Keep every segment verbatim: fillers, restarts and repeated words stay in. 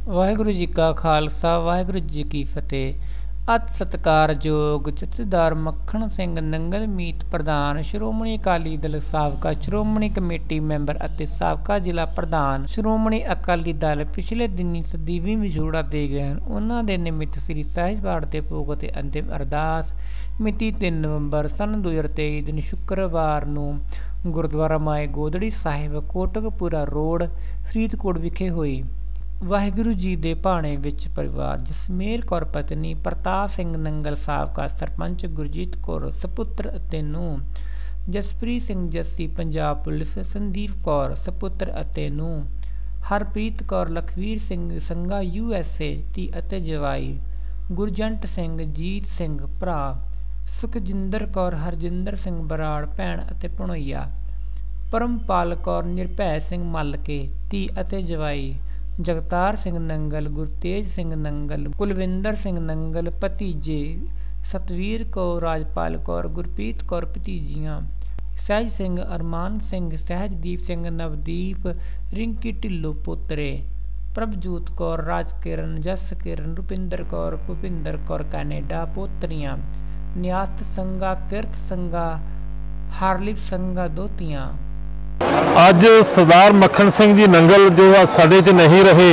वाहिगुरू जी का खालसा वाहिगुरू जी की फतेह। अत सत्कारयोग जथेदार मक्खन सिंह नंगल मीत प्रधान श्रोमणी अकाली दल साबका श्रोमणी कमेटी मैंबर ਅਤੇ ਸਾਬਕਾ ਜ਼ਿਲ੍ਹਾ ਪ੍ਰਧਾਨ ਸ਼੍ਰੋਮਣੀ ਅਕਾਲੀ ਦਲ ਪਿਛਲੇ ਦਿਨੀ ਸਦੀਵੀ ਵਿਛੋੜਾ ਦੇ ਗਏ ਹਨ। ਉਹਨਾਂ ਦੇ ਨਿਮਿਤ ਸ੍ਰੀ ਸਹਿਜ ਪਾਠ ਦੇ ਭੋਗ ਅਤੇ ਅੰਤਿਮ ਅਰਦਾਸ ਮਿਤੀ ਤਿੰਨ ਨਵੰਬਰ ਸਨ ਦੋ ਹਜ਼ਾਰ ਤੇਈ ਦਿਨ ਸ਼ੁੱਕਰਵਾਰ ਨੂੰ ਗੁਰਦੁਆਰਾ ਮਾਏ ਗੋਦੜੀ ਸਾਹਿਬ ਕੋਟਕਪੂਰਾ ਰੋਡ ਫਰੀਦਕੋਟ ਵਿਖੇ ਹੋਈ। वाहिगुरू जी दे भाणे विच परिवार जसमेल कौर पत्नी प्रताप सिंह नंगल साबका सरपंच गुरजीत कौर सपुत्र अते नूह जसप्रीत सिंह जस्सी पंजाब पुलिस संदीप कौर सपुत्र अते नूह हरप्रीत कौर लखवीर सिंह संघा यू एस ए धी अते जवाई गुरजंट सिंह जीत सिंह भरा सुखजिंदर कौर हरजिंदर सिंह बराड़ भैण अते भणोईया परमपाल कौर निरभै सिंह मलके धी अते जवाई जगतार सिंह नंगल गुरतेज सिंह नंगल कुलविंदर सिंह नंगल भतीजे सतवीर कौर राजपाल कौर गुरप्रीत कौर भतीजियां सहज सिंह अरमान सिंह सहजदीप सिंह नवदीप रिंकी ढिल्लो पोतरे प्रभजोत कौर राजकिरण जस किरण रुपिंदर कौर भुपिंदर कौर कैनेडा पोतरियां न्यास्त संघा किरत संघा हारलिप संघा दोतियां। ਅੱਜ ਸਰਦਾਰ ਮੱਖਣ ਸਿੰਘ ਜੀ ਨੰਗਲ ਜੋ ਆ ਸਾਡੇ 'ਚ ਨਹੀਂ ਰਹੇ,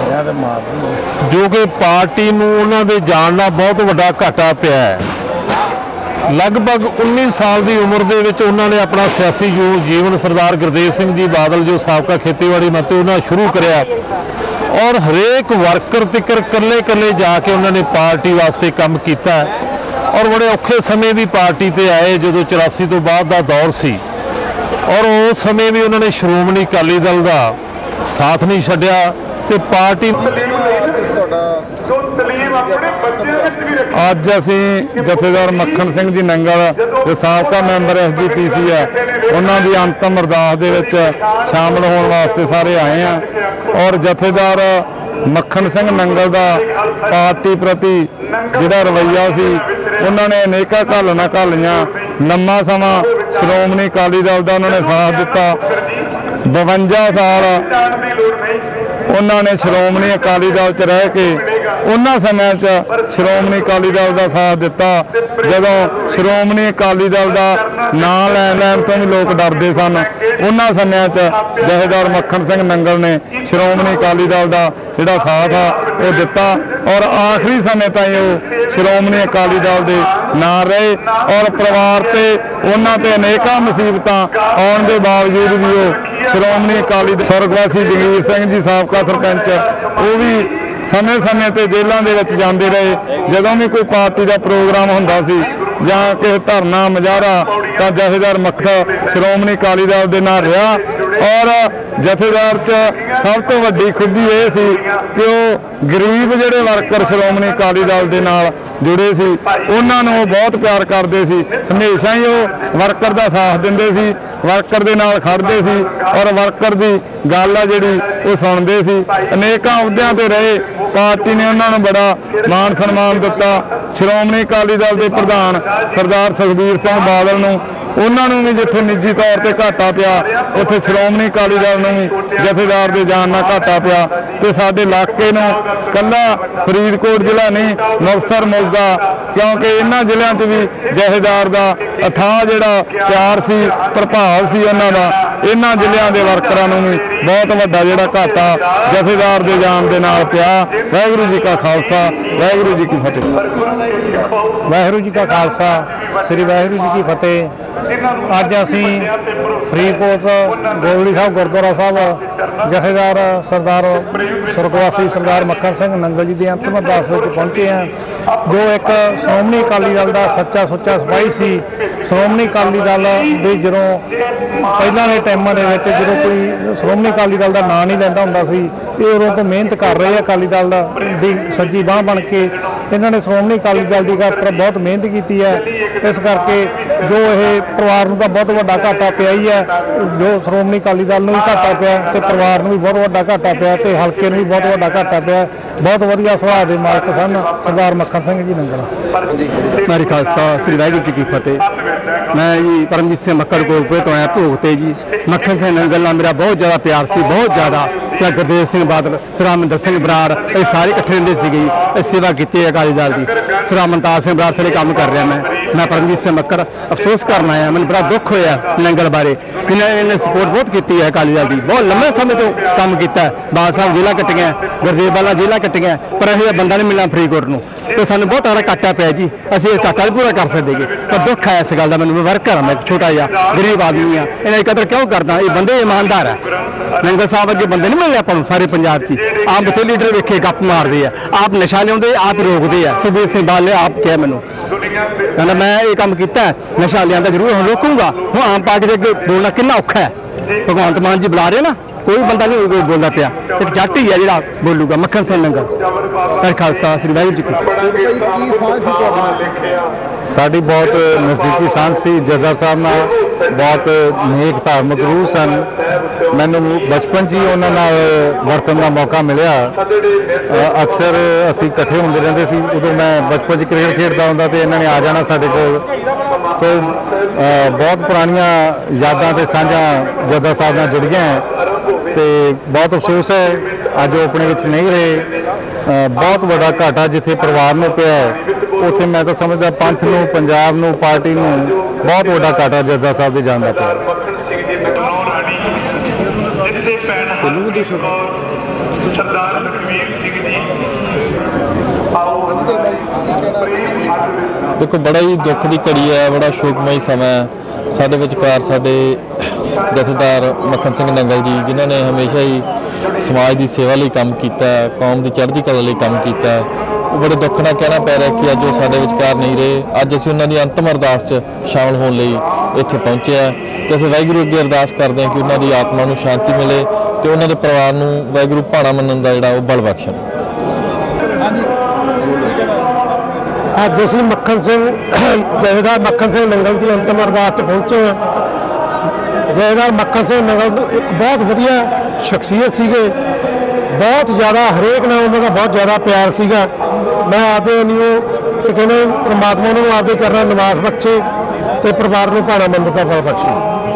ਜੋ ਕਿ ਪਾਰਟੀ ਨੂੰ ਉਹਨਾਂ ਦੇ ਜਾਣ ਨਾਲ ਬਹੁਤ ਵੱਡਾ ਘਾਟਾ ਪਿਆ ਹੈ। ਲਗਭਗ ਉੱਨੀ ਸਾਲ ਦੀ ਉਮਰ ਦੇ ਵਿੱਚ ਉਹਨਾਂ ਨੇ ਆਪਣਾ ਸਿਆਸੀ ਜੀਵਨ ਸਰਦਾਰ ਗੁਰਦੇਵ ਸਿੰਘ ਜੀ ਬਾਦਲ ਜੋ ਸਾਬਕਾ ਖੇਤੀਬਾੜੀ ਮੰਤਰੀ ਉਹਨਾਂ ਸ਼ੁਰੂ ਕਰਿਆ ਔਰ ਹਰੇਕ ਵਰਕਰ ਤੱਕ ਇਕੱਲੇ ਇਕੱਲੇ ਜਾ ਕੇ ਉਹਨਾਂ ਨੇ ਪਾਰਟੀ ਵਾਸਤੇ ਕੰਮ ਕੀਤਾ ਔਰ ਬੜੇ ਔਖੇ ਸਮੇਂ ਵੀ ਪਾਰਟੀ 'ਤੇ ਆਏ ਜਦੋਂ ਚੁਰਾਸੀ ਤੋਂ ਬਾਅਦ ਦਾ ਦੌਰ ਸੀ और उस समय भी उन्होंने श्रोमणी अकाली दल का साथ नहीं छड्डिया ते पार्टी अज असी जथेदार मक्खन सिंह जी नंगल जो साबका member S G P C है उन्हों की अंतिम अरदास दे विच शामिल होने वास्ते सारे आए हैं और जथेदार मक्खन सिंह नंगल का पार्टी प्रति जिहड़ा रवैया सी उन्होंने अनेका घालना घालियां लम्मा समा श्रोमणी अकाली दल का उन्होंने साथ दिता। बवंजा साल उन्होंने श्रोमणी अकाली दल च रह के उन्होंने समय श्रोमणी अकाली दल का साथ दिता जदों श्रोमणी अकाली दल का नाम लैन लैन तो भी लोग डरते सन। उन्होंने समय जथेदार मक्खन सिंह नंगल ने श्रोमणी अकाली दल का जिहड़ा साथ आ वो दिता और आखिरी समय ताईं वो श्रोमणी अकाली दल के नाल रहे और परिवार ते उन्हां ते अनेकां मुसीबतां आउण दे बावजूद भी वो श्रोमणी अकाली दल स्वर्गवासी जगीर सिंह जी साबका सरपंच वो भी समय समय ते जेलों दे विच जांदे रहे। जदों भी कोई पार्टी का प्रोग्राम हुंदा सी जां किसी धरना मुजाहरा तां जथेदार मक्खन श्रोमणी अकाली दल दे नाल रहा और जथेदार च सब तो वड्डी खूबी ये सी कि वो गरीब जिहड़े वर्कर श्रोमणी अकाली दल दे नाल जुड़े सी उन्हां नूं बहुत प्यार करते सी। हमेशा ही वो वर्कर का साथ दिंदे सी वर्कर दे नाल खड़दे सी और वर्कर की गल आ जिहड़ी वो सुणदे सी। अनेकां अहुदियां ते रहे पार्टी ने उन्हां नूं बड़ा मान सन्मान दिता। श्रोमणी अकाली दल के प्रधान सरदार सुखबीर सिंह बादल नूं उन्होंने भी जिथे निजी तौर पर घाटा पिया उत्थे श्रोमणी अकाली दल नूं भी जथेदार के जान नाल घाटा पिया ते साडे इलाके नूं कल्ला फरीदकोट जिला नहीं मुक्तसर मोगा क्योंकि इन्हां जिलों च भी जथेदार का अथाह जिहड़ा प्यार सी प्रभाव सी उन्हां दा इन्हां जिलों के वर्करां नूं भी बहुत वड्डा जिहड़ा घाटा जथेदार के जान दे नाल पिया। वाहिगुरू जी का खालसा वाहिगुरू जी की फतेह। वाहिगुरू जी का खालसा श्री वाहिगुरू जी की फतेह। अज असी फरीदकोट गोदड़ी साहब गुरुद्वारा साहब जथेदार सरदार स्वर्गवासी सरदार मक्खन सिंह नंगल जी की अंतिम अरदास में पहुंचे हैं जो एक श्रोमणी अकाली दल का सच्चा सुच्चा सिपाही सी। श्रोमणी अकाली दल के जो पहलों के टाइमों के जो कोई श्रोमणी अकाली दल का नाम नहीं लैंदा हुंदा सी ये उदों तो मेहनत कर रहे हैं अकाली दल की सज्जी बांह बन के इन्होंने श्रोमणी अकाली दल की खातर बहुत मेहनत की है। इस करके जो ये परिवार को बहुत बड़ा घाटा पिया ही है जो श्रोमणी अकाली दल में भी घाटा पिया तो परिवार नूं भी बहुत वड्डा घाटा पिया ते हल्के नूं भी बहुत वड्डा घाटा पिया। बहुत वधिया सुभाਅ दे मालक सन सरदार मक्खन सिंह जी नंगल। मेरी खालसा श्री वाहिगुरू जी की फतेह। मैं जी परमजीत सिंह मक्कड़ कोलपुरे तो आया भोग ते जी। मक्खन सिंह नंगल नाल मेरा बहुत ज़्यादा प्यार सी, बहुत ज़्यादा। सर गुरदेव सिंह बादल, सर अमरिंदर सिंह बराड़, ये सारे इकट्ठे रहंदे सीगे, सेवा की अकाली दल की। सर अमनताज सिंह बराड़ थले काम कर रहा मैं मैं परमजीत सिंह मक्कड़ अफसोस करना आया। मैंने बड़ा दुख होया नंगल बारे। इन्हें सपोर्ट बहुत की है अकाली दल की, बहुत लंबे समय तो काम किया। बाल साहब जेलां कट्टियां, गुरदेव वाला जेलां कट्टियां, पर अभी बंदा नहीं मिलना फरीदकोट नूं, तो सानूं बहुत सारा घाटा पिया जी। असीं घाटा नहीं पूरा कर सकते, पर दुख है इस गल का। मैंने वर्कर हाँ, मैं छोटा जिहा गरीब आदमी हाँ, इन्हें कदर क्यों करदा? ये बंदे ईमानदार है। नंगल साहब अगे बंदे नहीं मिलने आपां नूं सारे पंजाब च। आप बथे लीडर वेखे गप मारते हैं, आप नशा लियाउंदे, आप रोकते हैं। सुखबीर सिंह बादल आप क्या मैनूं कहना मैं ये काम किया, नशा लिया जरूर हम रोकूंगा। हूँ आम पार्टी के अगे बोलना कितना औखा है। भगवंत मान जी बुला रहे ना, कोई बंदा नहीं कोई बोलता पिया, एक जट ही है जो बोलूगा, मक्खन सिंह नंगल। मेरे खालसा श्री वाहिगुरू जी की। साड़ी बहुत नज़दीकी सांझ सी जदा साहब नाल, बहुत नेक धार्मिक रूह सन। मैनू बचपन च ही उन्हां नाल वरतन का मौका मिलिया। अक्सर असीं इकट्ठे हुंदे रहिंदे सी। उदों मैं बचपन च क्रिकेट खेडदा हुंदा ते इन्हां ने आ जाना साडे कोल। सो बहुत पुरानियां यादां ते सांझां जदा साहब नाल जुड़ियां हैं ते बहुत अफसोस है अज वो अपने विच नहीं रहे। बहुत बड़ा घाटा जिथे परिवार नूं पिया उत्थे मैं तो समझदा पंथ नूं, पंजाब नूं, पार्टी नूं बहुत बड़ा घाटा जदा साहब दे जाण दा पिया। देखो बड़ा ही दुख की घड़ी है, बड़ा शोकमई समय है। साडे विचकार साडे जथेदार मक्खन सिंह नंगल जी जिन्होंने हमेशा ही समाज की सेवा लिए काम किया, कौम की चढ़ती कला लिए काम किया। बड़े दुख नाल कहना पै रहा कि अज वो साडे विचकार नहीं रहे। अज असीं उन्हां दी अंतिम अरदास च शामिल होने लई इत्थे पहुंचे हैं ते असीं वाहिगुरू अगे अरदास करते हैं कि उन्हां दी आत्मा नूं शांति मिले ते उन्हां दे परिवार नूं वाहिगुरू भाणा मनण दा जिहड़ा ओह बल बख्शण। अज असीं मक्खन सिंह जथेदार मक्खन सिंह नंगल की अंतिम अरदास च पहुंचे हैं। जथेदार मक्खन सिंह नंगल एक बहुत वधिया शख्सियत सीगे, बहुत ज़्यादा हरेक ने उन्होंने बहुत ज़्यादा प्यार सीगा। मैं आपदे नहीं कहने परमात्मा उन्होंने आपदे चरणों निवास बख्शे तो परिवार को भाणा मंदिर का फल बख्शे।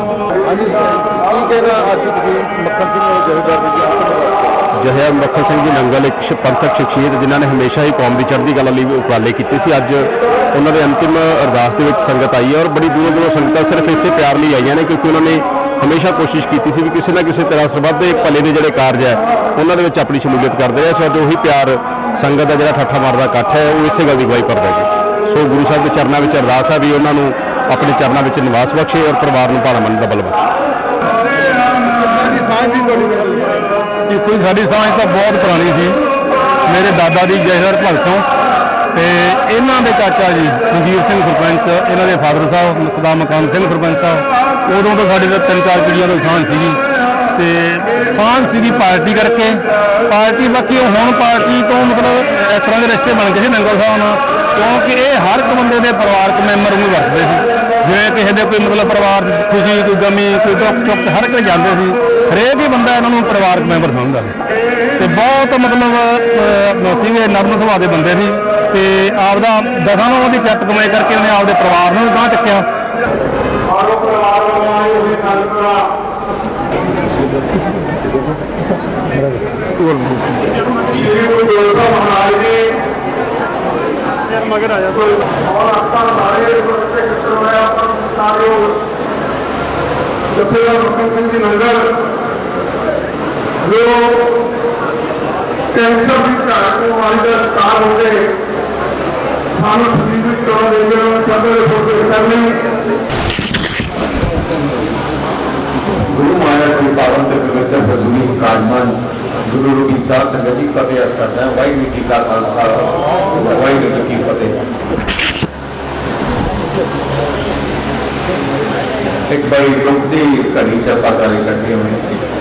जथेदार मक्खन सिंह जी नंगल एक पंथक शख्सियत जिन्होंने हमेशा ही कौम की चढ़ती कला लिए उपराले किए सी। अज उन्होंने अंतिम अरदास के संगत आई है और बड़ी दूरों दूरों संगत सिर्फ इसे प्यार लिए आई ने, क्योंकि उन्होंने हमेशा कोशिश की थी भी किसी ना किसी तरह सरबत एक भले के जोड़े कारज है उन्होंने अपनी शमूलीयत करते रहे। सो अज उही प्यार संगत का जो ठट्ठा मारदा इकट्ठ है वो इस गल की गवाही करता है। सो गुरु साहब के चरणों में अरदास है भी उन्होंने अपने चरणों में निवास बख्शे और परिवार को भाणा मनण दा बल बख्शे। कोई साड़ी सांझ तो बहुत पुरानी सी। मेरे दादा जी जयहर भगसों ते इन्हां दे चाचा जी रंजीर सिंह सरपंच, इन्हां दे फादर साहब सरदार मकान सिंह सरपंच साहब, उदों तो साढ़े तीन चार पीढ़ियों की सांझ सी ते सांझ सी पार्टी करके पार्टी बाकी हुण पार्टी तो मतलब इस तरह के रिश्ते बन गए नंगल साहब नाल, क्योंकि ये हर एक बंदे के परिवारक मैंबर नूं वरतदे सी। जिवें किसी दे कोई मतलब परिवार खुशी कोई गमी कोई दुख चुख हर एक जाते सी, हरेक ही बंदा इन्हों परिवारक मैंबर समझदा सी ते बहुत मतलब सीगे नरम सुभाਅ के बंदे सी ते आपदा दसां नूं उहदी किरत कमाई करके उन्हें आपदे परिवार नूं गांह चुक्या। मगर आया जो कैंसर की घाट वाले शिकार हो गए सानू गुरु महाराज की पावन से पवित्र भजनी विराजमान गुरु की साथ संगत की फतेह करता है। वाहिगुरू जी का खालसा वाहिगुरू की फतेह। एक बड़ी दुखती घड़ी चपा सारे इकट्ठे हुए,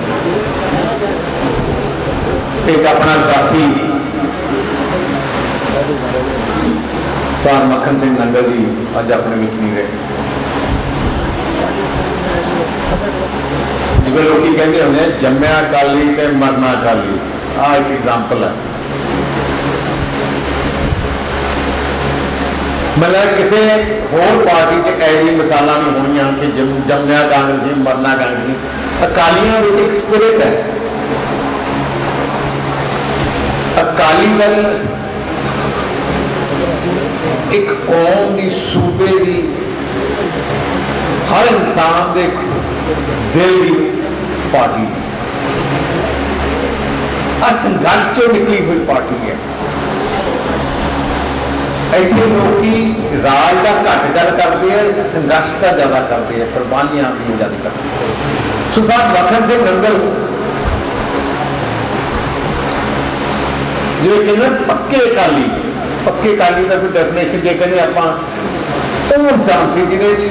एक अपना साथी सार मक्खन सिंह नंगल जी अज अपने विच नहीं रहे। जिवें लोग कहते होंगे जम्मिया अकाली ते मरना अकाली, आ एक एग्जाम्पल है। मतलब किसी होर पार्टी से ऐसी मिसालां भी होनियां कि जम जम्मिया कांग्रेसी मरना कांग्रेसी। अकालियों में एक स्पिरिट है। अकाली दल एक कौम की सूबे की हर इंसान के दिल की पार्टी है, संघर्ष चो निकली हुई पार्टी है। ऐसे लोग राज का घट गल करते हैं, संघर्ष का ज्यादा करते हैं, कुर्बानियां की ज्यादा करते हैं। सो साहब मक्खन सिंह नंगल जो कहते पक्के अकाली, पक्के अकाली का कोई डेफिनेशन जे कहते आप इंसान से जिन्हें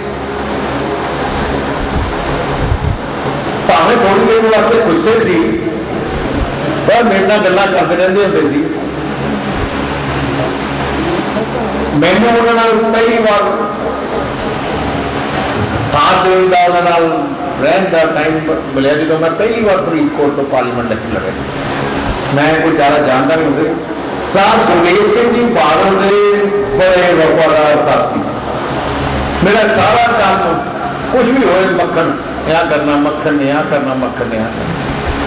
भावें थोड़ी देर वास्ते गुस्से सी पर मेरे नाल गल्लां करते रहंदे हुंदे सी। मैनू उन्हां नाल पहली बार साथ देने का उन्हां नाल रहन का टाइम मिलिया जो मैं पहली बार फरीदकोट तो पार्लीमेंट लक्ष्य लड़े। मैं कोई ज़्यादा जानता नहीं होंगे। साहब गुरदेव सिंह जी बादल के बड़े वफादार साथी से मेरा सारा काम कुछ भी हो मक्खन यहाँ करना, मक्खन ने यहाँ करना, मक्खन ने यहाँ करना।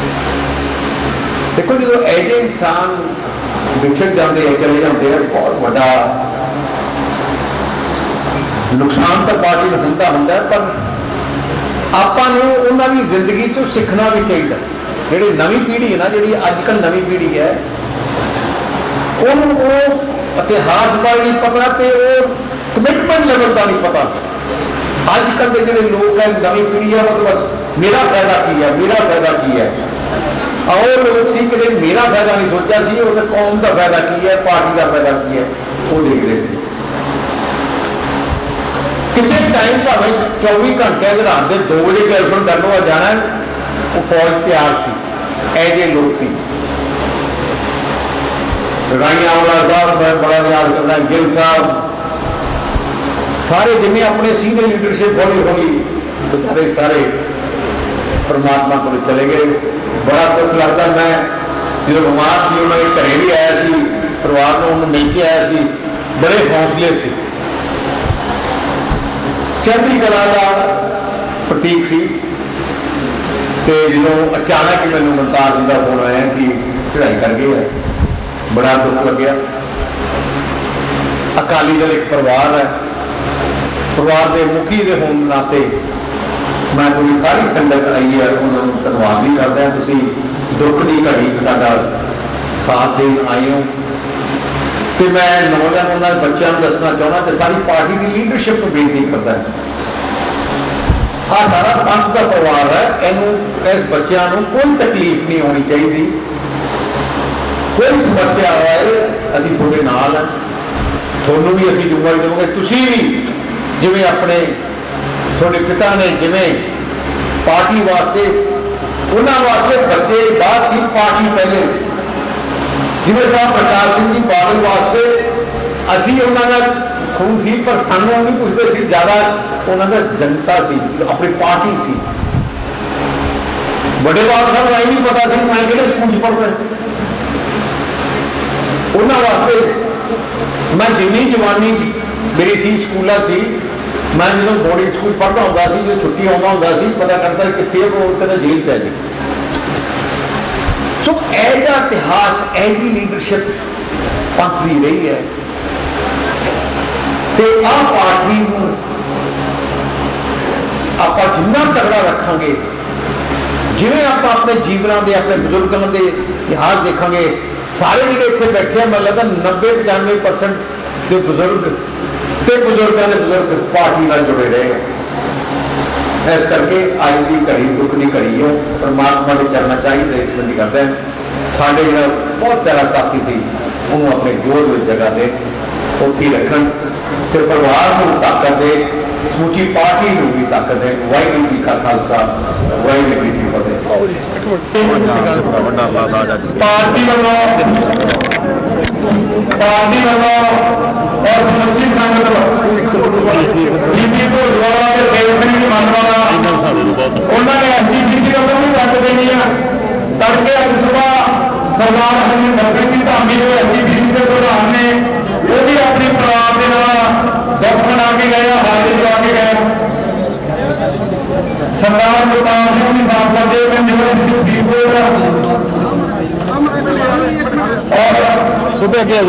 देखो जो ऐसे इंसान विछड़ जाते हैं, चले जाते हैं, बहुत बड़ा नुकसान तो पार्टी में होंदा होंदा है, पर आपां नूं उन्हां दी जिंदगी चों सीखना भी चाहिए। जिहड़ी नवीं पीढ़ी है ना, जिहड़ी अजकल नवीं पीढ़ी है, उन्होंने वो इतिहास बारे नहीं पता तो कमिटमेंट लेवल का नहीं पता। अजकल के जो लोग हैं, नवीं पीढ़ी है, वो तो बस मेरा फायदा की है, मेरा फायदा की है। और लोग सी कि मेरा फायदा नहीं सोचा सी, उन्हें कौम का फायदा की है, पार्टी का फायदा की है, वो देख रहे थे। किसी टाइम भावें चौबीस घंटे रात के दो बजे टेलीफोन कर लो जाना है, वो फौज तैयार सी। ऐसे लोग सी राइया वाला साहब, मैं बड़ा याद करता, गिल साहब, सारे जिन्हें अपने सीनियर लीडरशिप हौली हौली बेचारे सारे परमात्मा को चले गए। बड़ा दुख लगता। मैं जो बीमार से उन्होंने घरे भी आया सी, परिवार को उन्होंने मिल के आया सी, बड़े हौसले से। चढ़ती कला का प्रतीक सी। तो जो अचानक ही मैंने मुमताज का फोन आया कि चढ़ाई कर गए है, बड़ा दुख लग्या। अकाली दल एक परिवार है, परिवार के मुखी के होने नाते मैं पूरी सारी संगत आई है, उन्होंने धन्यवाद भी करता है। तुसी दुख की घड़ी साडा साथ देन आए हो। तो मैं नौजवान उन्होंने बच्चों को दसना चाहना कि सारी पार्टी की लीडरशिप को बेनती करता है। आ सारा पंथ का परिवार है, इनू इस बच्चों को कोई तकलीफ नहीं होनी चाहिए, कोई समस्या आए असीं थोड़े नाल हैं, थोनू भी असीं जिम्मेवारी देवांगे। तुसीं भी जिवें अपने थोड़े पिता ने जिवें पार्टी वास्ते उन्होंने वास्ते बच्चे बाद सी, पार्टी पहले सी। जिवें साहब प्रकाश सिंह जी बादल वास्ते असी उन्होंने खून सी, पर सानू नहीं पुछते सी, ज्यादा उन्होंने जनता सी, अपनी पार्टी सी। बड़े बादल साहब यही नहीं पता सी मैं किहड़े स्कूल पढ़ रहा। उन्होंने वास्ते मैं जिन्नी जवानी मेरी सी स्कूल सी, मैं जो बोर्डिंग स्कूल पढ़ता होंदा सी, जो छुट्टी आउंदा होंदा सी, पता करता कित्थे वो कहता जेल च है जी। सो ऐसा इतिहास, ऐसी लीडरशिप पंथ की रही है। तो आ पार्टी आप जिन्ना तगड़ा रखांगे, जिवें आप अपने जीवनों के, अपने बजुर्गों के इतिहास देखांगे, सारे जो इतने बैठे हैं, मतलब नब्बे पचानवे परसेंट जो बुजुर्ग तो बुजुर्गों के बुजुर्ग पार्टी नाल जुड़े रहे। इस करके अज की घड़ी दुख की घड़ी है, परमात्मा के चरणों चाहिए इस बंदी करते हैं। साढ़े जो बहुत प्यारा साथी से उन्होंने अपने गोद में जगह दे उत्थे रखन, तो परिवार को ताकत दे, समूची पार्टी को भी ताकत दे। वाहिगुरू जी का खालसा, वाहिगुरू जी की फतेह। पार्टी वालों पार्टी वालों और समूची संगत ਬੀਬੀ ਢੋਲਵਾਲਾ ਤੇ ਸ਼ੇਰ ਸਿੰਘ ਜੀ ਮਾਨਵਾਲਾ ਉਹਨਾਂ ਨੇ ਐਸ ਜੀ ਪੀ ਸੀ ਵੱਲੋਂ ਵੀ ਵੰਡ ਦੇਣੀ ਆ। ਤੜਕੇ ਅੱਜ ਸੁਬਾਹ ਸਰਦਾਰ ਹਰਜਿੰਦਰ ਸਿੰਘ ਜੀ ਧਾਮੀ ਜੋ ਐਸ ਜੀ ਪੀ ਸੀ ਦੇ ਪ੍ਰਧਾਨ ਨੇ ਉਹ ਵੀ ਆਪਣੀ ਪਰਿਵਾਰ ਦੇ ਨਾਲ ਦੁੱਖ ਮਨਾ ਕੇ ਗਏ ਆ, ਹਾਜ਼ਰੀ ਲਗਾ ਕੇ ਗਏ। सरदार गुरदास सिंह जी साहब बचे में यूनिवर्सिटी फरीदकोट और सुबह के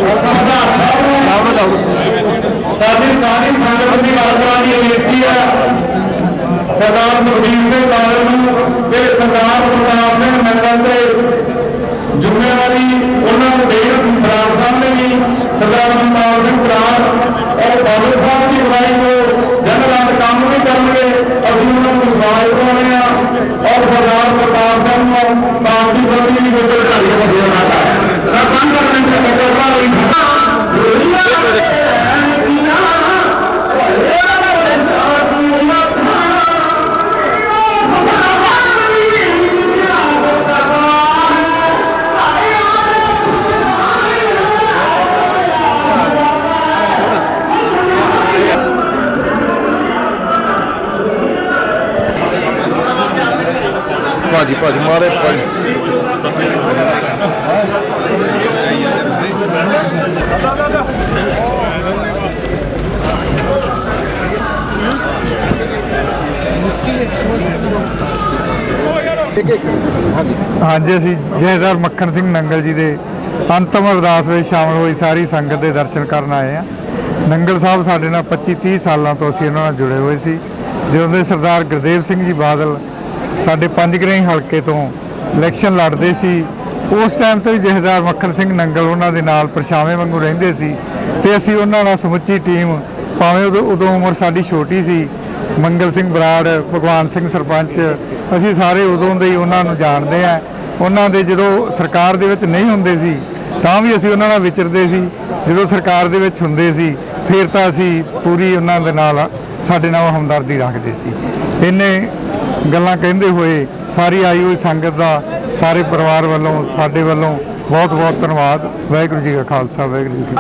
सारी सारी संगत की बातों की बेनती है सरदार सुखबीर सिंह बादल ते सरदार गुरदास सिंह नंगल के जिम्मेवारी उन्होंने देन बराड़ साहब ने भी सरदार गुरदास सिंह बराड़ और बादल साहब की अगुवाई को जन रात काम भी करेंगे अभी उन्होंने विश्वास करवाने और सरदार प्रताप सिंह को पार्टी प्रति भी ਭਾਜੀ ਭਾਜੀ ਮਾਰੇ ਭਾਜੀ ਹਾਂਜੀ ਅਸੀਂ ਜਥੇਦਾਰ ਮੱਖਣ ਸਿੰਘ ਨੰਗਲ ਜੀ ਦੇ ਅੰਤਮ ਅਰਦਾਸ ਵਿੱਚ ਸ਼ਾਮਲ ਹੋਈ ਸਾਰੀ ਸੰਗਤ ਦੇ ਦਰਸ਼ਨ ਕਰਨ ਆਏ ਆ। ਨੰਗਲ ਸਾਹਿਬ ਸਾਡੇ ਨਾਲ ਪੱਚੀ ਤੀਹ ਸਾਲਾਂ ਤੋਂ ਅਸੀਂ ਉਹਨਾਂ ਨਾਲ ਜੁੜੇ ਹੋਏ ਸੀ। ਜਦੋਂ ਦੇ ਸਰਦਾਰ ਗੁਰਦੇਵ ਸਿੰਘ ਜੀ ਬਾਦਲ ਸਾਡੇ ਪੰਜਗਰਾਈ ਹਲਕੇ ਤੋਂ ਇਲੈਕਸ਼ਨ ਲੜਦੇ ਸੀ ਉਸ ਟਾਈਮ ਤੋਂ ਹੀ ਜਥੇਦਾਰ ਮੱਖਣ ਸਿੰਘ ਨੰਗਲ ਉਹਨਾਂ ਦੇ ਨਾਲ ਪਰਛਾਵੇਂ ਵਾਂਗੂ ਰਹਿੰਦੇ ਸੀ ਤੇ ਅਸੀਂ ਉਹਨਾਂ ਨਾਲ ਸਮੁੱਚੀ ਟੀਮ ਭਾਵੇਂ ਉਦੋਂ ਉਦੋਂ ਉਮਰ ਸਾਡੀ ਛੋਟੀ ਸੀ, ਮੰਗਲ ਸਿੰਘ ਬਰਾੜ, ਭਗਵਾਨ ਸਿੰਘ ਸਰਪੰਚ, ਅਸੀਂ ਸਾਰੇ ਉਦੋਂ ਦੇ ਹੀ ਉਹਨਾਂ ਨੂੰ ਜਾਣਦੇ ਆ। ਉਹਨਾਂ ਦੇ ਜਦੋਂ ਸਰਕਾਰ ਦੇ ਵਿੱਚ ਨਹੀਂ ਹੁੰਦੇ ਸੀ ਤਾਂ ਵੀ ਅਸੀਂ ਉਹਨਾਂ ਨਾਲ ਵਿਚਰਦੇ ਸੀ, ਜਦੋਂ ਸਰਕਾਰ ਦੇ ਵਿੱਚ ਹੁੰਦੇ ਸੀ ਫਿਰ ਤਾਂ ਅਸੀਂ ਪੂਰੀ ਉਹਨਾਂ ਦੇ ਨਾਲ ਸਾਡੇ ਨਾਲ ਹਮਦਰਦੀ ਰੱਖਦੇ ਸੀ। ਇੰਨੇ ਗੱਲਾਂ ਕਹਿੰਦੇ ਹੋਏ ਸਾਰੀ ਆਈ ਹੋਈ ਸੰਗਤ ਦਾ ਸਾਰੇ ਪਰਿਵਾਰ ਵੱਲੋਂ ਸਾਡੇ ਵੱਲੋਂ ਬਹੁਤ ਬਹੁਤ ਧੰਨਵਾਦ। ਵਾਹਿਗੁਰੂ ਜੀ ਕਾ ਖਾਲਸਾ, ਵਾਹਿਗੁਰੂ ਜੀ ਕੀ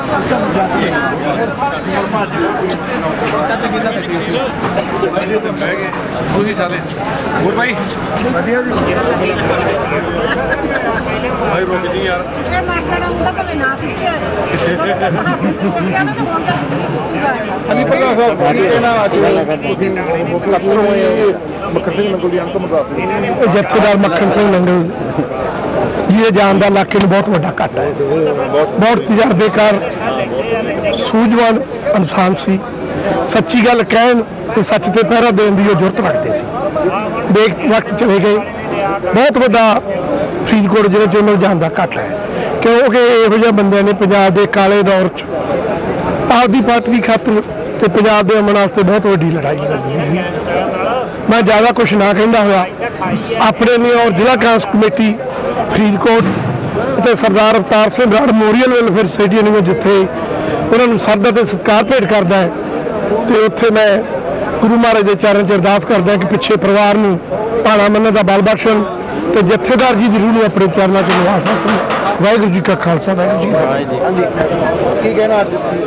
ਜਥੇਦਾਰ ਮੱਖਣ ਸਿੰਘ ਨੰਗਲ ਜੀ ਦੇ ਜਾਣ ਦਾ ਇਲਾਕੇ ਨੂੰ ਬਹੁਤ ਵੱਡਾ ਘਾਟਾ ਹੈ। ਬਹੁਤ ਤਜਰਬੇਕਾਰ ਸੂਝਵਾਨ ਇਨਸਾਨ ਸੀ, ਸੱਚੀ ਗੱਲ ਕਹਿਣ ਤੇ ਸੱਚ ਤੇ ਪਹਿਰਾ ਦੇਣ ਦੀ ਉਹ ਜ਼ਰੂਰਤ ਰੱਖਦੇ ਸੀ। ਬੇਕ ਵਕਤ ਚਲੇ ਗਏ, ਬਹੁਤ ਵੱਡਾ ਫਰੀਦਕੋਟ ਜ਼ਿਲ੍ਹੇ 'ਚ ਉਹਨਾਂ ਜਾਣ ਦਾ ਘਾਟਾ ਹੈ ਕਿਉਂਕਿ ਇਹੋ ਜਿਹੇ ਬੰਦਿਆਂ ਨੇ ਪੰਜਾਬ ਦੇ ਕਾਲੇ ਦੌਰ 'ਚ ਆਪਦੀ ਪਾਰਟੀ ਖਾਤਰ ਤੇ ਪੰਜਾਬ ਦੇ ਅਮਨ ਵਾਸਤੇ ਬਹੁਤ ਵੱਡੀ ਲੜਾਈ ਲੜੀ ਸੀ। ਮੈਂ ਜ਼ਿਆਦਾ ਕੁਛ ਨਾ ਕਹਿੰਦਾ ਹੋਇਆ ਆਪਣੇ ਨੇ ਔਰ ਜ਼ਿਲ੍ਹਾ ਕਾਂਗਰਸ ਕਮੇਟੀ ਫਰੀਦਕੋਟ ਅਤੇ Sardar Avtar Singh Brar memorial welfare society ਨੂੰ ਜਿੱਥੇ ਉਹਨਾਂ ਨੂੰ ਸਰਦਾ ਤੇ ਸਤਿਕਾਰ ਭੇਟ ਕਰਦਾ ਹੈ ਤੇ ਉੱਥੇ ਮੈਂ ਗੁਰੂ ਮਹਾਰਾਜ ਦੇ ਚਰਨ 'ਚ ਅਰਦਾਸ ਕਰਦਾ ਕਿ ਪਿੱਛੇ ਪਰਿਵਾਰ ਨੂੰ ਭਾਣਾ ਮੰਨਣ ਦਾ ਬਲ ਬਖਸ਼ਣ ਤੇ ਜਥੇਦਾਰ ਜੀ ਦੀ ਰੂਹ ਨੂੰ ਆਪਣੇ ਚਰਨਾਂ 'ਚ ਨਿਵਾਸ ਬਖਸ਼ਣ। ਵਾਹਿਗੁਰੂ ਜੀ ਕਾ ਖਾਲਸਾ, ਵਾਹਿਗੁਰੂ ਜੀ ਕੀ ਫਤਿਹ। ਕੀ ਕਹਿਣਾ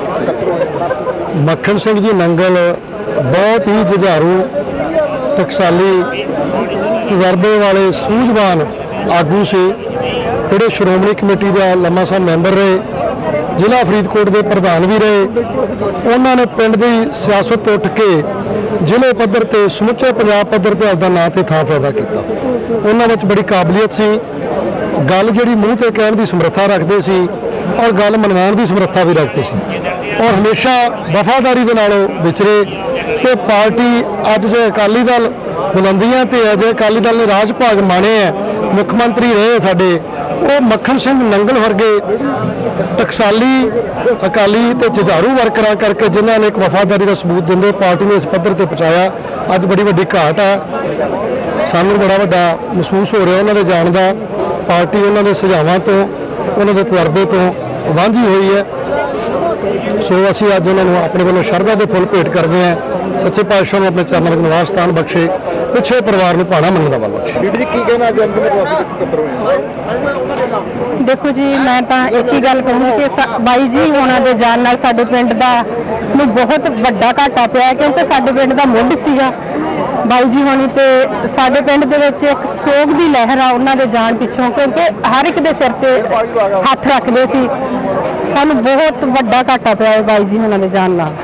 ਮੱਖਣ ਸਿੰਘ ਜੀ ਨੰਗਲ ਬਹੁਤ ਹੀ ਜੁਝਾਰੂ, ਟਕਸਾਲੀ, ਤਜਰਬੇ ਵਾਲੇ ਸੂਝਵਾਨ ਆਗੂ ਸੀ ਜਿਹੜੇ ਸ਼੍ਰੋਮਣੀ ਕਮੇਟੀ ਦਾ ਲੰਮਾ ਸਮਾਂ ਮੈਂਬਰ ਰਹੇ, ਜ਼ਿਲ੍ਹਾ ਫਰੀਦਕੋਟ ਦੇ ਪ੍ਰਧਾਨ ਵੀ ਰਹੇ। ਉਹਨਾਂ ਨੇ ਪਿੰਡ ਦੀ ਸਿਆਸਤ ਤੋਂ ਉੱਠ ਕੇ ਜ਼ਿਲ੍ਹੇ ਪੱਧਰ ਤੇ ਸਮੁੱਚੇ ਪੰਜਾਬ ਪੱਧਰ ਤੇ ਆਪਦਾ ਨਾਂ ਤੇ ਥਾਂ ਪੈਦਾ ਕੀਤਾ। ਉਹਨਾਂ ਵਿੱਚ ਬੜੀ ਕਾਬਲੀਅਤ ਸੀ, ਗੱਲ ਜਿਹੜੀ ਮੂੰਹ ਤੇ ਕਹਿਣ ਦੀ ਸਮਰੱਥਾ ਰੱਖਦੇ ਸੀ ਔਰ ਗੱਲ ਮਨਵਾਉਣ ਦੀ ਸਮਰੱਥਾ ਵੀ ਰੱਖਦੇ ਸੀ ਔਰ ਹਮੇਸ਼ਾ ਵਫਾਦਾਰੀ ਦੇ ਨਾਲ ਵਿਚਰੇ। ਤੇ ਪਾਰਟੀ ਅੱਜ ਜੇ ਅਕਾਲੀ ਦਲ ਬੁਲੰਦੀਆਂ ਤੇ ਅਜੇ ਅਕਾਲੀ ਦਲ ਨੇ ਰਾਜ ਭਾਗ ਮਾਣੇ ਹੈ, ਮੁੱਖ ਮੰਤਰੀ ਰਹੇ ਸਾਡੇ, ਉਹ ਮੱਖਣ ਸਿੰਘ ਨੰਗਲ ਵਰਗੇ ਟਕਸਾਲੀ ਅਕਾਲੀ ਤੇ ਜੁਝਾਰੂ ਵਰਕਰਾਂ ਕਰਕੇ ਜਿਨ੍ਹਾਂ ਨੇ ਇੱਕ ਵਫਾਦਾਰੀ ਦਾ ਸਬੂਤ ਦਿੰਦੇ ਪਾਰਟੀ ਨੂੰ ਇਸ ਪੱਧਰ ਤੇ ਪਹੁੰਚਾਇਆ। ਅੱਜ ਬੜੀ ਵੱਡੀ ਘਾਟ ਹੈ, ਸਾਨੂੰ ਬੜਾ ਵੱਡਾ ਮਹਿਸੂਸ ਹੋ ਰਿਹਾ ਉਹਨਾਂ ਦੇ ਜਾਣ ਦਾ। ਪਾਰਟੀ ਉਹਨਾਂ ਦੇ ਸੁਝਾਵਾਂ ਤੋਂ, ਉਹਨਾਂ ਦੇ ਤਜਰਬੇ ਤੋਂ ਵਾਂਝੀ ਹੋਈ ਹੈ। ਸੋ ਅਸੀਂ ਅੱਜ ਉਹਨਾਂ ਨੂੰ ਆਪਣੇ ਵੱਲੋਂ ਸ਼ਰਧਾ ਦੇ ਫੁੱਲ ਭੇਟ ਕਰਦੇ ਹਾਂ। ਸੱਚੇ ਪਾਤਸ਼ਾਹ ਨੂੰ ਆਪਣੇ ਚਰਨਾਂ ਵਿੱਚ ਨਿਵਾਸ ਸਥਾਨ ਬਖਸ਼ੇ। ਪਿੱਛੇ ਪਰਿਵਾਰ ਨੂੰ ਭਾਣਾ ਮੰਨਣ ਦਾ ਵੱਲ ਬੀਬੀ ਜੀ ਕੀ ਕਹਿਣਾ ਅੱਜ ਅੰਤਿਮ ਅਰਦਾਸ ਵਿੱਚ ਇਕੱਤਰ ਹੋਏ? ਦੇਖੋ ਜੀ, ਮੈਂ ਤਾਂ ਇੱਕ ਹੀ ਗੱਲ ਕਹੂੰਗੀ ਕਿ ਬਾਈ ਜੀ ਹੋਣਾ ਦੇ ਜਾਣ ਨਾਲ ਸਾਡੇ ਪਿੰਡ ਦਾ ਨੂੰ ਬਹੁਤ ਵੱਡਾ ਘਾਟਾ ਪਿਆ, ਕਿਉਂਕਿ ਸਾਡੇ ਪਿੰਡ ਦਾ ਮੁੱਢ ਸੀਗਾ ਬਾਈ ਜੀ ਹੋਣੀ, ਤੇ ਸਾਡੇ ਪਿੰਡ ਦੇ ਵਿੱਚ ਇੱਕ ਸੋਗ ਦੀ ਲਹਿਰ ਆ ਉਹਨਾਂ ਦੇ ਜਾਣ ਪਿੱਛੋਂ, ਕਿਉਂਕਿ ਹਰ ਇੱਕ ਦੇ ਸਿਰ ਤੇ ਹੱਥ ਰੱਖਦੇ ਸੀ। ਸਾਨੂੰ ਬਹੁਤ ਵੱਡਾ ਘਾਟਾ ਪਿਆ ਹੈ ਬਾਈ ਜੀ ਹੋਣਾ ਦੇ ਜਾਣ ਨਾਲ।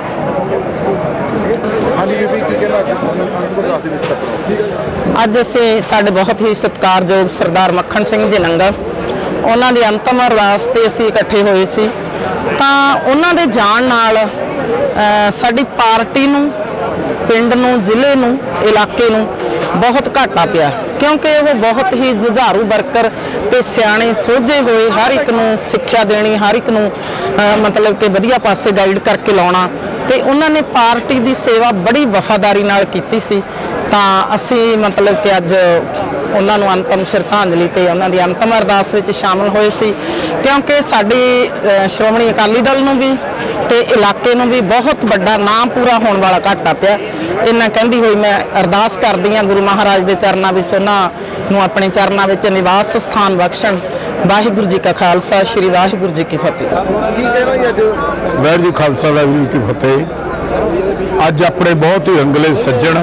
ਅੱਜ ਅਸੀਂ ਸਾਡੇ ਬਹੁਤ ਹੀ ਸਤਿਕਾਰਯੋਗ ਸਰਦਾਰ ਮੱਖਣ ਸਿੰਘ ਜੀ ਨੰਗਲ ਉਹਨਾਂ ਦੀ ਅੰਤਮ ਅਰਦਾਸ ਤੇ ਅਸੀਂ ਇਕੱਠੇ ਹੋਏ ਸੀ, ਤਾਂ ਉਹਨਾਂ ਦੇ ਜਾਣ ਨਾਲ ਸਾਡੀ ਪਾਰਟੀ ਨੂੰ, ਪਿੰਡ ਨੂੰ, ਜ਼ਿਲ੍ਹੇ ਨੂੰ, ਇਲਾਕੇ ਨੂੰ ਬਹੁਤ ਘਾਟਾ ਪਿਆ, ਕਿਉਂਕਿ ਉਹ ਬਹੁਤ ਹੀ ਜੁਝਾਰੂ ਵਰਕਰ ਤੇ ਸਿਆਣੇ ਸੋਝੇ ਹੋਏ, ਹਰ ਇੱਕ ਨੂੰ ਸਿੱਖਿਆ ਦੇਣੀ, ਹਰ ਇੱਕ ਨੂੰ ਮਤਲਬ ਕਿ ਵਧੀਆ ਪਾਸੇ ਗਾਈਡ ਕਰਕੇ ਲਾਉਣਾ, ਤੇ ਉਹਨਾਂ ਨੇ ਪਾਰਟੀ ਦੀ ਸੇਵਾ ਬੜੀ ਵਫਾਦਾਰੀ ਨਾਲ ਕੀਤੀ ਸੀ। ਤਾਂ ਅਸੀਂ ਮਤਲਬ ਕਿ ਅੱਜ ਉਹਨਾਂ ਨੂੰ ਅੰਤਮ ਸ਼ਰਧਾਂਜਲੀ ਤੇ ਉਹਨਾਂ ਦੀ ਅੰਤਮ ਅਰਦਾਸ ਵਿੱਚ ਸ਼ਾਮਲ ਹੋਏ ਸੀ, ਕਿਉਂਕਿ ਸਾਡੀ ਸ਼੍ਰੋਮਣੀ ਅਕਾਲੀ ਦਲ ਨੂੰ ਵੀ ਤੇ ਇਲਾਕੇ ਨੂੰ ਵੀ ਬਹੁਤ ਵੱਡਾ ਨਾ ਪੂਰਾ ਹੋਣ ਵਾਲਾ ਘਾਟਾ ਪਿਆ। ਇਹਨਾਂ ਕਹਿੰਦੀ ਹੋਈ ਮੈਂ ਅਰਦਾਸ ਕਰਦੀ ਹਾਂ ਗੁਰੂ ਮਹਾਰਾਜ ਦੇ ਚਰਨਾਂ ਵਿੱਚ, ਉਹਨਾਂ ਨੂੰ ਆਪਣੇ ਚਰਨਾਂ ਵਿੱਚ ਨਿਵਾਸ ਸਥਾਨ ਬਖਸ਼ਣ। ਵਾਹਿਗੁਰੂ ਜੀ ਕਾ ਖਾਲਸਾ, ਸ਼੍ਰੀ ਵਾਹਿਗੁਰੂ ਜੀ ਕੀ ਫਤਿਹ। ਵਾਹਿਗੁਰੂ ਜੀ ਖਾਲਸਾ, ਵਾਹਿਗੁਰੂ ਜੀ ਕੀ ਫਤਿਹ। ਅੱਜ ਆਪਣੇ ਬਹੁਤ ਹੀ ਰੰਗਲੇ ਸੱਜਣ,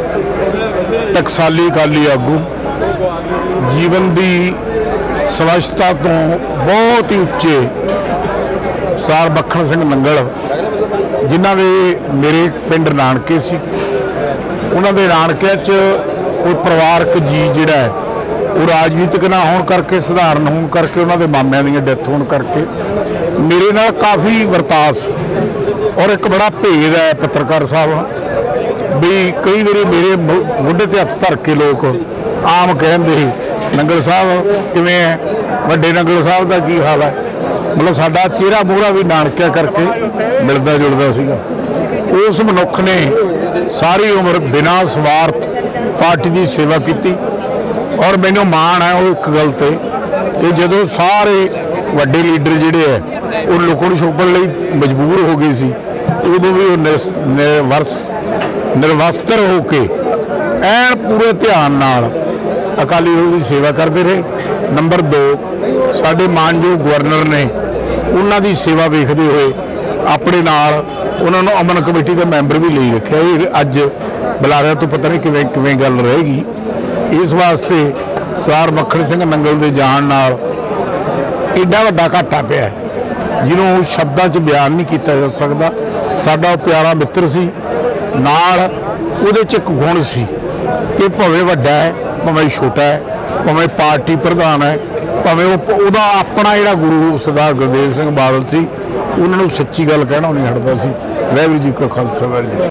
ਟਕਸਾਲੀ ਅਕਾਲੀ ਆਗੂ, ਜੀਵਨ ਦੀ ਸਵੱਛਤਾ ਤੋਂ ਬਹੁਤ ਹੀ ਉੱਚੇ ਸਰਦਾਰ ਮੱਖਣ ਸਿੰਘ ਨੰਗਲ, ਜਿਨ੍ਹਾਂ ਦੇ ਮੇਰੇ ਪਿੰਡ ਨਾਨਕੇ ਸੀ, ਉਹਨਾਂ ਦੇ ਨਾਨਕਿਆਂ 'ਚ ਕੋਈ ਪਰਿਵਾਰਕ ਜੀ ਜਿਹੜਾ ਹੈ ਉਹ ਰਾਜਨੀਤਿਕ ਨਾ ਹੋਣ ਕਰਕੇ, ਸਧਾਰਨ ਹੋਣ ਕਰਕੇ, ਉਹਨਾਂ ਦੇ ਮਾਮਿਆਂ ਦੀਆਂ ਡੈਥ ਹੋਣ ਕਰਕੇ ਮੇਰੇ ਨਾਲ ਕਾਫੀ ਵਰਤਾਸ ਔਰ ਇੱਕ ਬੜਾ ਭੇਦ ਹੈ ਪੱਤਰਕਾਰ ਸਾਹਿਬ ਵੀ ਕਈ ਵਾਰੀ ਮੇਰੇ ਮੋਢੇ ਤੇ ਹੱਥ ਧਰ ਕੇ ਲੋਕ ਆਮ ਕਹਿੰਦੇ ਨੰਗਲ ਸਾਹਿਬ ਕਿਵੇਂ ਹੈ, ਵੱਡੇ ਨੰਗਲ ਸਾਹਿਬ ਦਾ ਕੀ ਹਾਲ ਹੈ, ਮਤਲਬ ਸਾਡਾ ਚਿਹਰਾ ਮੂਹਰਾ ਵੀ ਨਾਨਕਿਆਂ ਕਰਕੇ ਮਿਲਦਾ ਜੁਲਦਾ ਸੀਗਾ। ਉਸ ਮਨੁੱਖ ਨੇ ਸਾਰੀ ਉਮਰ ਬਿਨਾਂ ਸਵਾਰਥ ਪਾਰਟੀ ਦੀ ਸੇਵਾ ਕੀਤੀ, ਔਰ ਮੈਨੂੰ ਮਾਣ ਹੈ ਉਹ ਇੱਕ ਗੱਲ ਤੇ ਕਿ ਜਦੋਂ ਸਾਰੇ ਵੱਡੇ ਲੀਡਰ ਜਿਹੜੇ ਹੈ ਉਹ ਲੁਕਣ ਛੁਪਣ ਲਈ ਮਜਬੂਰ ਹੋ ਗਏ ਸੀ, ਉਦੋਂ ਵੀ ਉਹ ਨਿਰਵਸ ਨਿਰਵਸਤਰ ਹੋ ਕੇ ਐਨ ਪੂਰੇ ਧਿਆਨ ਨਾਲ ਅਕਾਲੀ ਦਲ ਦੀ ਸੇਵਾ ਕਰਦੇ ਰਹੇ। ਨੰਬਰ ਦੋ, ਸਾਡੇ ਮਾਨਯੋਗ ਗਵਰਨਰ ਨੇ ਉਹਨਾਂ ਦੀ ਸੇਵਾ ਵੇਖਦੇ ਹੋਏ ਆਪਣੇ ਨਾਲ ਉਹਨਾਂ ਨੂੰ ਅਮਨ ਕਮੇਟੀ ਦਾ ਮੈਂਬਰ ਵੀ ਲਈ ਰੱਖਿਆ। ਇਹ ਅੱਜ ਬੁਲਾਰਿਆਂ ਤੋਂ ਪਤਾ ਨਹੀਂ ਕਿਵੇਂ ਕਿਵੇਂ ਗੱਲ ਰਹੇਗੀ। ਇਸ ਵਾਸਤੇ ਸਰਦਾਰ ਮੱਖਣ ਸਿੰਘ ਨੰਗਲ ਦੇ ਜਾਣ ਨਾਲ ਏਡਾ ਵੱਡਾ ਘਾਟਾ ਪਿਆ ਜਿਹਨੂੰ ਸ਼ਬਦਾਂ 'ਚ ਬਿਆਨ ਨਹੀਂ ਕੀਤਾ ਜਾ ਸਕਦਾ। ਸਾਡਾ ਉਹ ਪਿਆਰਾ ਮਿੱਤਰ ਸੀ, ਨਾਲ ਉਹਦੇ 'ਚ ਇੱਕ ਗੁਣ ਸੀ ਕਿ ਭਾਵੇਂ ਵੱਡਾ ਹੈ, ਭਾਵੇਂ ਛੋਟਾ ਹੈ, ਭਾਵੇਂ ਪਾਰਟੀ ਪ੍ਰਧਾਨ ਹੈ, ਭਾਵੇਂ ਉਹ ਉਹਦਾ ਆਪਣਾ ਜਿਹੜਾ ਗੁਰੂ ਸਰਦਾਰ ਗੁਰਦੇਵ ਸਿੰਘ ਬਾਦਲ ਸੀ, ਉਹਨਾਂ ਨੂੰ ਸੱਚੀ ਗੱਲ ਕਹਿਣਾ ਨਹੀਂ ਹਟਦਾ ਸੀ। ਵਾਹਿਗੁਰੂ ਜੀ ਕਾ ਖਾਲਸਾ, ਵਾਹਿਗੁਰੂ ਜੀ।